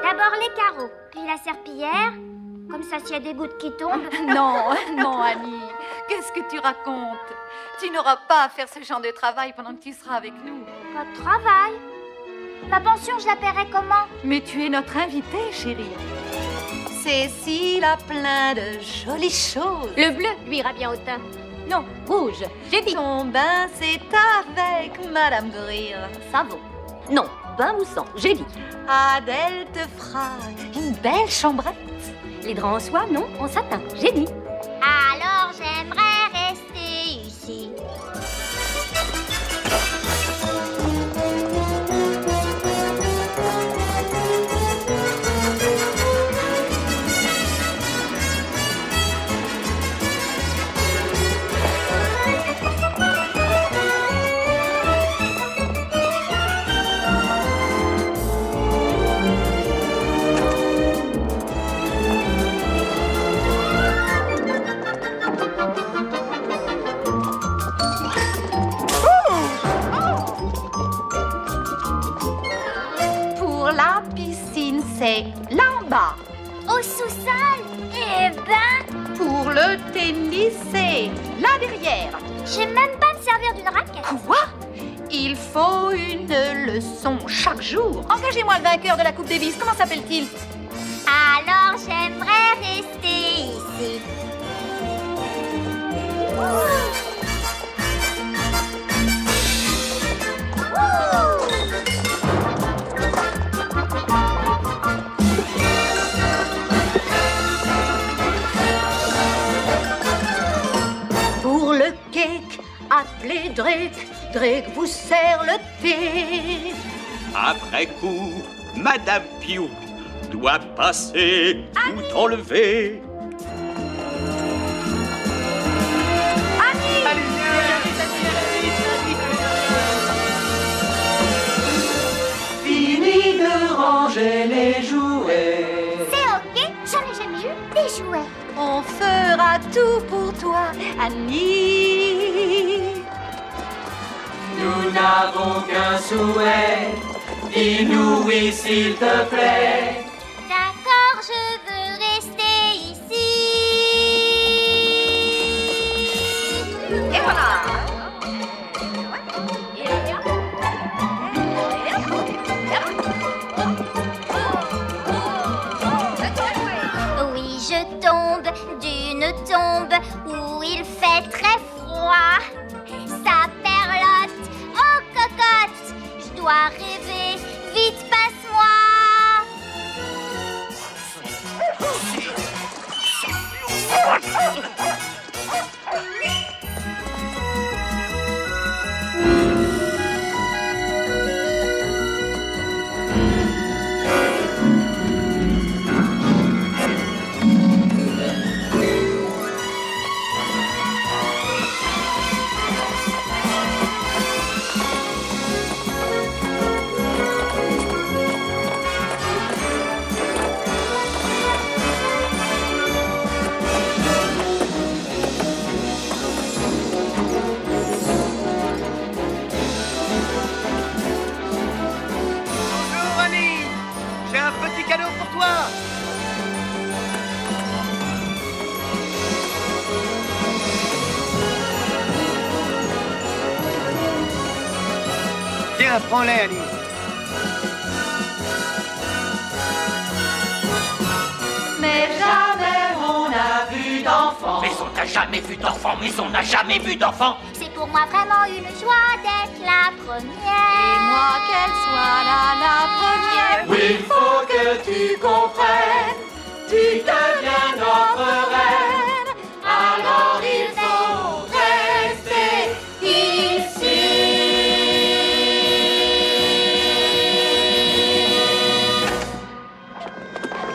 D'abord les carreaux, puis la serpillière. Comme ça, s'il y a des gouttes qui tombent... Non, non, Annie. Qu'est-ce que tu racontes? Tu n'auras pas à faire ce genre de travail pendant que tu seras avec nous. Pas de travail. Ma pension, je la paierai comment? Mais tu es notre invitée, chérie. Cécile a plein de jolies choses. Le bleu lui ira bien au teint. Non, rouge, j'ai dit. Ton bain, c'est avec Madame de Rire. Savon. Non, bain moussant, j'ai dit. Adèle te fera une belle chambrette. Les draps en soie, non, en satin, j'ai dit. Alors j'aimerais rester ici. C'est là-bas. Au sous-sol? Eh ben... Pour le tennis, c'est là derrière. Je sais même pas me servir d'une raquette. Quoi? Il faut une leçon chaque jour. Engagez-moi le vainqueur de la Coupe Davis. Comment s'appelle-t-il? Alors j'aimerais rester ici. Appelez Drake, Drake vous sert le thé. Après coup, Madame Piou doit passer tout enlever. Annie! Fini de ranger les jouets. C'est ok, j'en ai jamais eu des jouets. On fera tout pour toi, Annie. Nous n'avons qu'un souhait. Dis-nous oui, s'il te plaît. D'accord, je veux rester ici. Et voilà. Oui, je tombe d'une tombe où il fait très froid. Ça perlote aux cocottes. Je dois rêver, vite passe-moi. Tiens, prends-les, Annie. Mais jamais on n'a vu d'enfant. Mais on n'a jamais vu d'enfant, mais on n'a jamais vu d'enfant. C'est pour moi vraiment une joie d'être la première. Et moi, qu'elle soit là la première. Oui, il faut que tu comprennes. Tu te